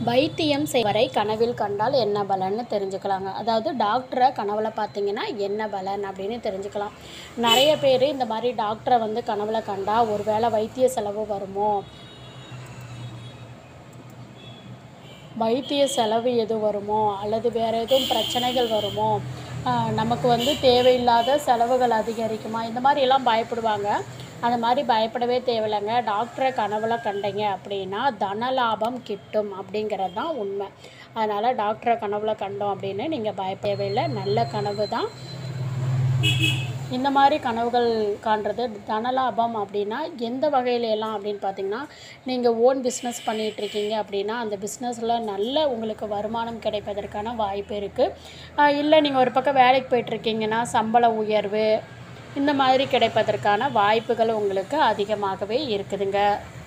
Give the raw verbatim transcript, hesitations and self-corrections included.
வைத்தியம் செய்வரை கனவில் கண்டால் என்ன பலன்னு தெரிஞ்சுக்கலாங்க. அதாவது டாக்டரை கனவுல பார்த்தீங்கன்னா என்ன பலன் அப்படின்னு தெரிஞ்சுக்கலாம். நிறைய பேர் இந்த மாதிரி டாக்டரை வந்து கனவுல கண்டா ஒரு வேளை வைத்திய செலவு வருமோ, வைத்திய செலவு எது வருமோ அல்லது வேறு எதுவும் பிரச்சனைகள் வருமோ, நமக்கு வந்து தேவையில்லாத செலவுகள் அதிகரிக்குமா, இந்த மாதிரியெல்லாம் பயப்படுவாங்க. அந்த மாதிரி பயப்படவே தேவையில்லைங்க. டாக்டரை கனவுல கண்டீங்க அப்படின்னா தனலாபம் கிட்டும் அப்படிங்கிறது தான் உண்மை. அதனால் டாக்டரை கனவுல கண்டோம் அப்படின்னு நீங்கள் பயப்பட தேவையில்லை. நல்ல கனவு தான். இந்த மாதிரி கனவுகள் காண்றது தனலாபம் அப்படின்னா எந்த வகையில எல்லாம் அப்படின்னு பார்த்தீங்கன்னா, நீங்கள் ஓன் பிஸ்னஸ் பண்ணிகிட்ருக்கீங்க அப்படின்னா அந்த பிஸ்னஸில் நல்ல உங்களுக்கு வருமானம் கிடைப்பதற்கான வாய்ப்பு இருக்குது. இல்லை நீங்கள் ஒரு பக்கம் வேலைக்கு போயிட்டுருக்கீங்கன்னா சம்பள உயர்வு இந்த மாதிரி கிடைப்பதற்கான வாய்ப்புகள் உங்களுக்கு அதிகமாகவே இருக்குதுங்க.